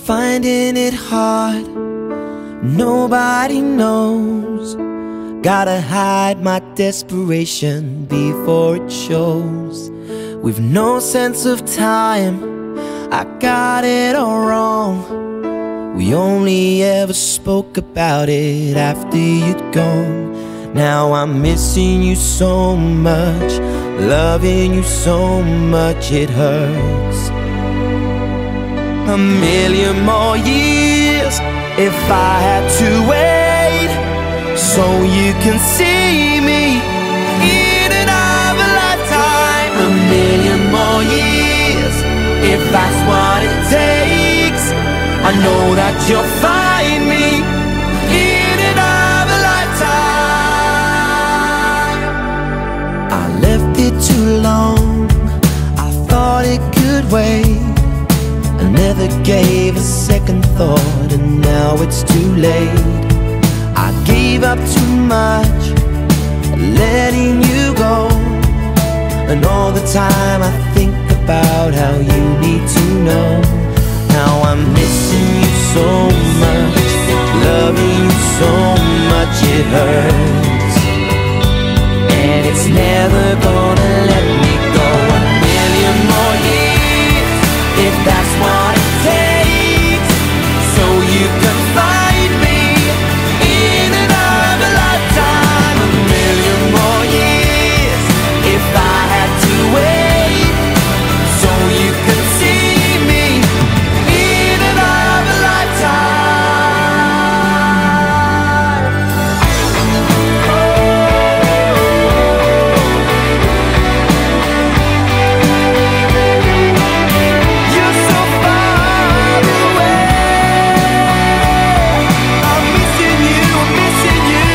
Finding it hard, nobody knows. Gotta hide my desperation before it shows. With no sense of time, I got it all wrong. We only ever spoke about it after you'd gone. Now I'm missing you so much, loving you so much it hurts. A million more years if I had to wait, so you can see me in another lifetime. A million more years if that's what it takes. I know that you'll find me in another lifetime. I left it too long, I thought it could wait. I never gave a second thought, and now it's too late. I gave up too much, letting you go. And all the time I think about how you need to know. Now I'm missing you so much, loving you so much it hurts. And it's never gonna let me go. A million more years, if that's what it takes, so you can find me in another lifetime. A million more years if I had to wait, so you can see me in another lifetime. You're so far away, I'm missing you, I'm missing you.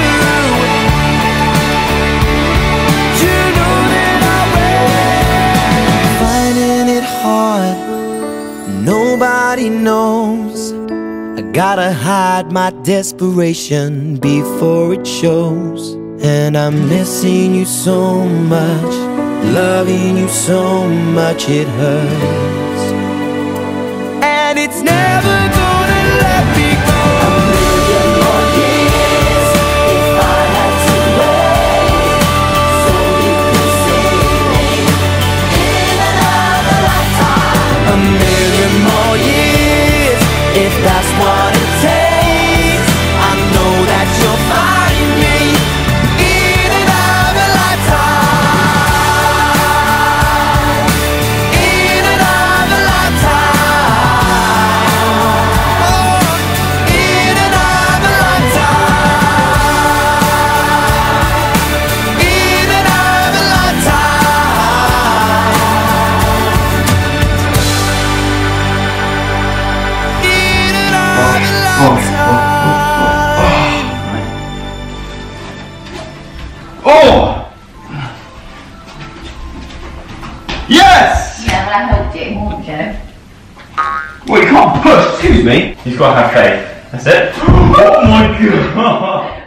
You know that I will. Finding it hard, nobody knows. I gotta hide my desperation before it shows. And I'm missing you so much, loving you so much it hurts. And it's never gonna let me go. A million more years if I had to wait, so you can see me in another lifetime. A million more years if that's what it takes. I know that you'll find me in another lifetime. In another lifetime. Oh, in another lifetime. In another lifetime. In another lifetime. Oh! Yes! Yeah, well, I helped it more, Joe. Well, you can't push, excuse me. You've got to have faith. That's it. Oh my god!